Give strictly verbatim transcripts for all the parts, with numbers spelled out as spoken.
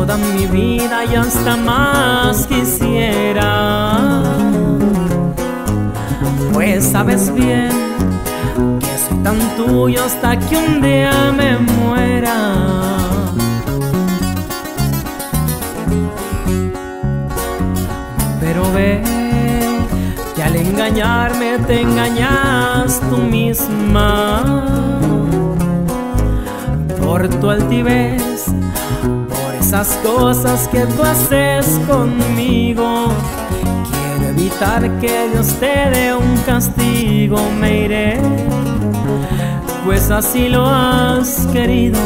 toda mi vida y hasta más quisiera. Pues sabes bien que soy tan tuyo hasta que un día me muera. Pero ve que al engañarme te engañas tú misma. Por tu altivez, por esas cosas que tú haces conmigo, quiero evitar que Dios te dé un castigo. Me iré, pues así lo has querido.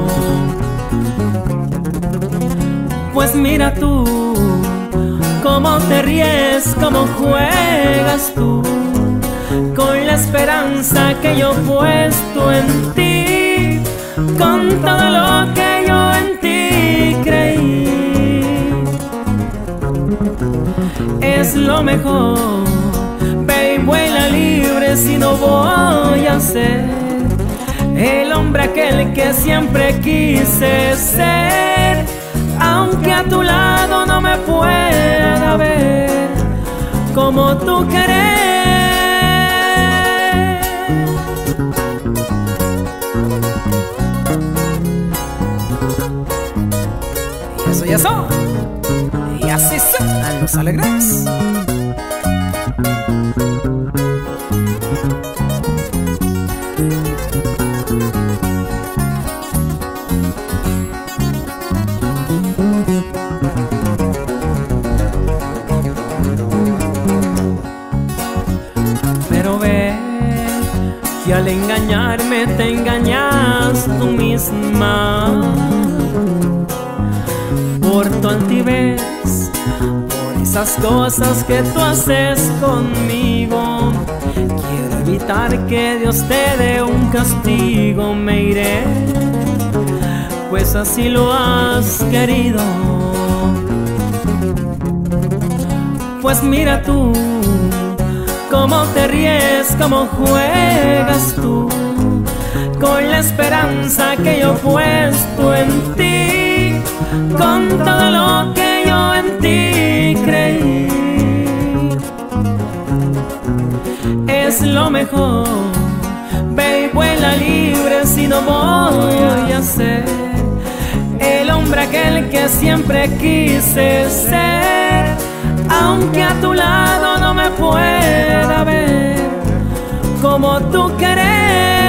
Pues mira tú cómo te ríes, cómo juegas tú con la esperanza que yo he puesto en ti, con todo lo que yo en ti creí. Es lo mejor, ve y vuela libre, si no voy a ser el hombre aquel que siempre quise ser. Aunque a tu lado no me pueda ver como tú querés. Y eso y eso, y así son los alegres. Pero ve que al engañarme te engañas tú misma. Por tu altivez, por esas cosas que tú haces conmigo, quiero evitar que Dios te dé un castigo. Me iré, pues así lo has querido. Pues mira tú cómo te ríes, cómo juegas tú con la esperanza que yo he puesto en ti, con todo lo que yo en ti creí. Es lo mejor, ve y vuela libre, si no voy a ser el hombre aquel que siempre quise ser. Aunque a tu lado no me pueda ver como tú querés.